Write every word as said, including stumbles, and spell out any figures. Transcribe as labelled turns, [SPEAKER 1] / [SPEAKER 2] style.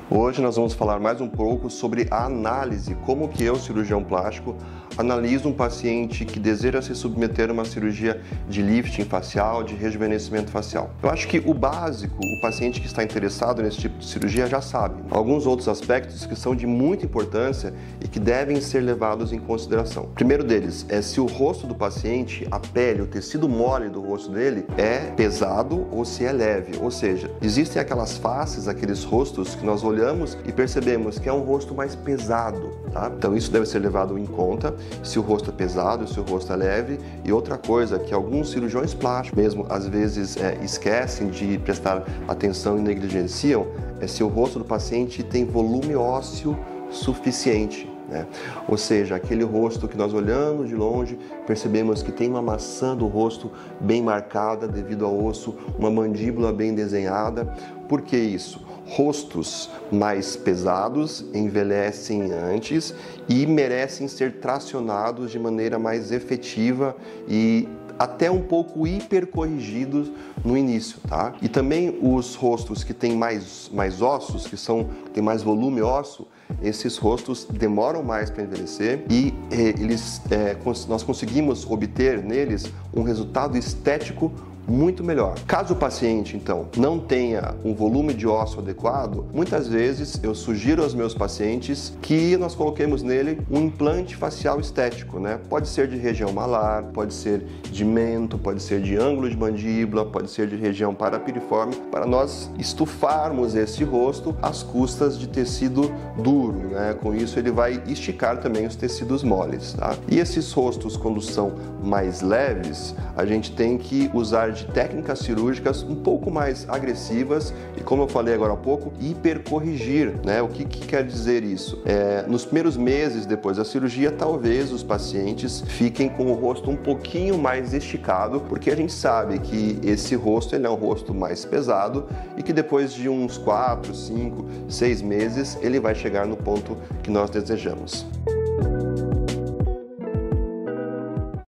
[SPEAKER 1] Hoje nós vamos falar mais um pouco sobre a análise, como que eu, cirurgião plástico, analiso um paciente que deseja se submeter a uma cirurgia de lifting facial, de rejuvenescimento facial. Eu acho que o básico, o paciente que está interessado nesse tipo de cirurgia já sabe. Alguns outros aspectos que são de muita importância e que devem ser levados em consideração. O primeiro deles é se o rosto do paciente, a pele, o tecido mole do rosto dele é pesado ou se é leve. Ou seja, existem aquelas faces, aqueles rostos que nós olhamos e percebemos que é um rosto mais pesado, tá? Então isso deve ser levado em conta, se o rosto é pesado, se o rosto é leve. E outra coisa que alguns cirurgiões plásticos mesmo às vezes é, esquecem de prestar atenção e negligenciam é se o rosto do paciente tem volume ósseo suficiente. Né? Ou seja, aquele rosto que nós olhando de longe percebemos que tem uma maçã do rosto bem marcada devido ao osso, uma mandíbula bem desenhada. Por que isso? Rostos mais pesados envelhecem antes e merecem ser tracionados de maneira mais efetiva e até um pouco hipercorrigidos no início, tá? E também os rostos que têm mais, mais ossos, que são, têm mais volume ósseo, esses rostos demoram mais para envelhecer e eh, eles, eh, nós conseguimos obter neles um resultado estético muito melhor. Caso o paciente, então, não tenha um volume de osso adequado, muitas vezes eu sugiro aos meus pacientes que nós coloquemos nele um implante facial estético, né? Pode ser de região malar, pode ser de mento, pode ser de ângulo de mandíbula, pode ser de região parapiriforme, para nós estufarmos esse rosto às custas de tecido duro, né? Com isso ele vai esticar também os tecidos moles, tá? E esses rostos, quando são mais leves, a gente tem que usar de técnicas cirúrgicas um pouco mais agressivas e, como eu falei agora há pouco, hipercorrigir, né? O que, que quer dizer isso? É, nos primeiros meses depois da cirurgia, talvez os pacientes fiquem com o rosto um pouquinho mais esticado, porque a gente sabe que esse rosto ele é um rosto mais pesado e que depois de uns quatro, cinco, seis meses ele vai chegar no ponto que nós desejamos.